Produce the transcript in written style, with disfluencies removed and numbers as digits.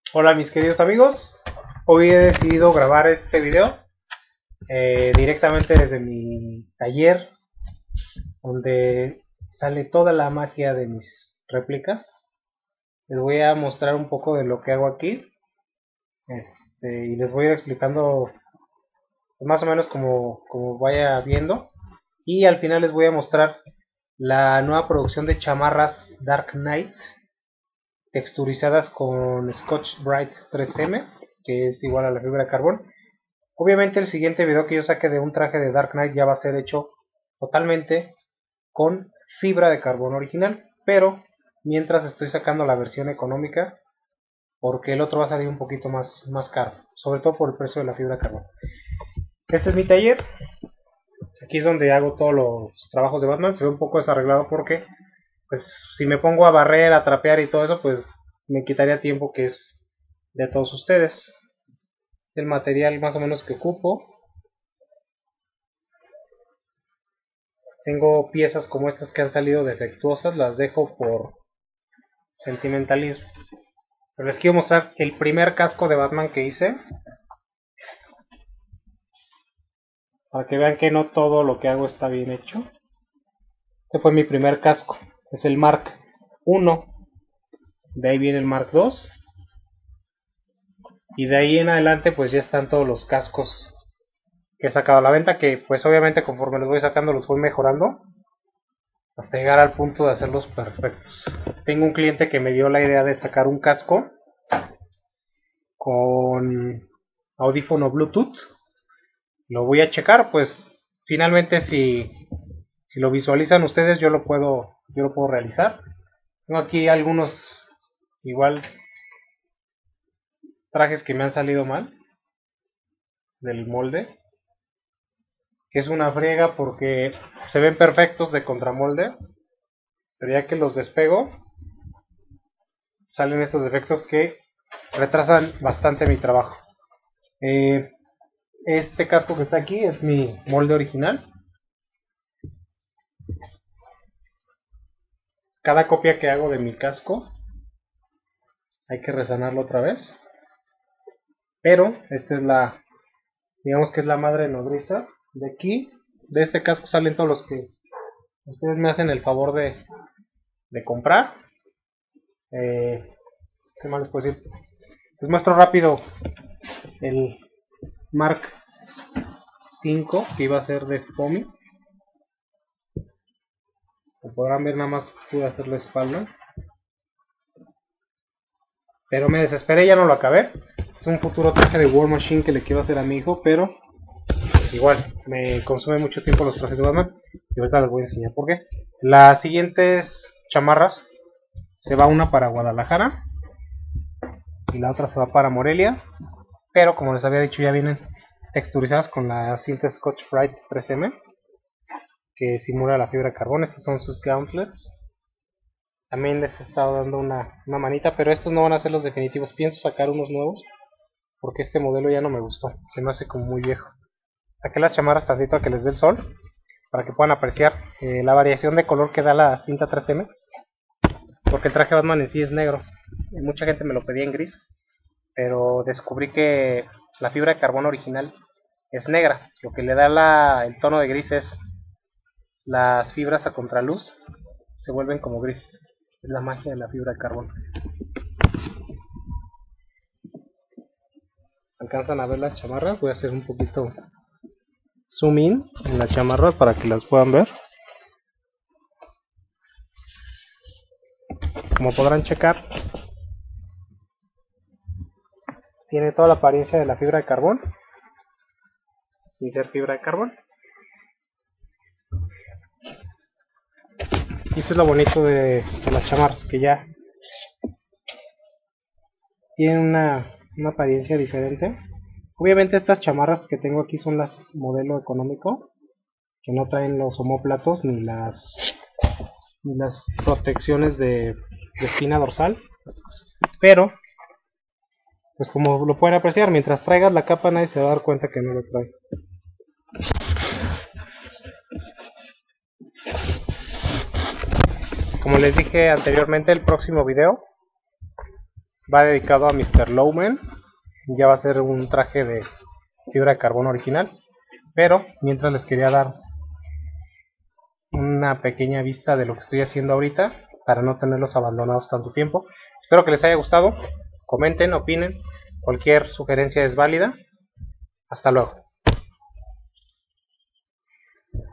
Hola mis queridos amigos, hoy he decidido grabar este video directamente desde mi taller donde sale toda la magia de mis réplicas. Les voy a mostrar un poco de lo que hago aquí y les voy a ir explicando más o menos como vaya viendo, y al final les voy a mostrar la nueva producción de chamarras Dark Knight texturizadas con Scotch Brite 3M, que es igual a la fibra de carbón. Obviamente el siguiente video que yo saque de un traje de Dark Knight ya va a ser hecho totalmente con fibra de carbón original, pero mientras estoy sacando la versión económica porque el otro va a salir un poquito más caro, sobre todo por el precio de la fibra de carbón. Este es mi taller, aquí es donde hago todos los trabajos de Batman. Se ve un poco desarreglado porque pues si me pongo a barrer, a trapear y todo eso, pues me quitaría tiempo que es de todos ustedes. El material más o menos que ocupo: tengo piezas como estas que han salido defectuosas, las dejo por sentimentalismo. Pero les quiero mostrar el primer casco de Batman que hice, para que vean que no todo lo que hago está bien hecho. Este fue mi primer casco, es el Mark 1, de ahí viene el Mark 2, y de ahí en adelante pues ya están todos los cascos que he sacado a la venta, que pues obviamente conforme los voy sacando los voy mejorando hasta llegar al punto de hacerlos perfectos. Tengo un cliente que me dio la idea de sacar un casco con audífono Bluetooth. Lo voy a checar, pues finalmente si lo visualizan ustedes yo lo puedo realizar. Tengo aquí algunos igual trajes que me han salido mal del molde, que es una friega porque se ven perfectos de contramolde, pero ya que los despego salen estos defectos que retrasan bastante mi trabajo. Este casco que está aquí es mi molde original. Cada copia que hago de mi casco hay que resanarlo otra vez, pero esta es la, digamos que es la madre nodriza. De aquí, de este casco salen todos los que ustedes me hacen el favor de comprar. ¿Qué más les puedo decir? Les muestro rápido el Mark 5 que iba a ser de foamy. Como podrán ver, nada más pude hacer la espalda, pero me desesperé, ya no lo acabé. Es un futuro traje de War Machine que le quiero hacer a mi hijo, pero igual me consume mucho tiempo los trajes de Batman, y ahorita les voy a enseñar por qué. Las siguientes chamarras, se va una para Guadalajara y la otra se va para Morelia, pero como les había dicho ya vienen texturizadas con la cinta Scotch Brite 3M que simula la fibra de carbón. Estos son sus gauntlets. También les he estado dando una manita, pero estos no van a ser los definitivos. Pienso sacar unos nuevos porque este modelo ya no me gustó, se me hace como muy viejo. Saqué las chamarras tantito a que les dé el sol para que puedan apreciar la variación de color que da la cinta 3M, porque el traje de Batman en sí es negro. Mucha gente me lo pedía en gris, pero descubrí que la fibra de carbón original es negra. Lo que le da el tono de gris es las fibras a contraluz se vuelven como grises. Es la magia de la fibra de carbón. ¿Alcanzan a ver las chamarras? Voy a hacer un poquito zoom in en la chamarra para que las puedan ver. Como podrán checar, tiene toda la apariencia de la fibra de carbón sin ser fibra de carbón. Y esto es lo bonito de las chamarras, que ya tienen una apariencia diferente. Obviamente estas chamarras que tengo aquí son las modelo económico, que no traen los omóplatos ni las protecciones de espina dorsal, pero pues como lo pueden apreciar, mientras traigas la capa nadie se va a dar cuenta que no lo trae. Como les dije anteriormente, el próximo video va dedicado a Mr. Lowman. Ya va a ser un traje de fibra de carbono original, pero mientras les quería dar una pequeña vista de lo que estoy haciendo ahorita para no tenerlos abandonados tanto tiempo. Espero que les haya gustado, comenten, opinen, cualquier sugerencia es válida. Hasta luego.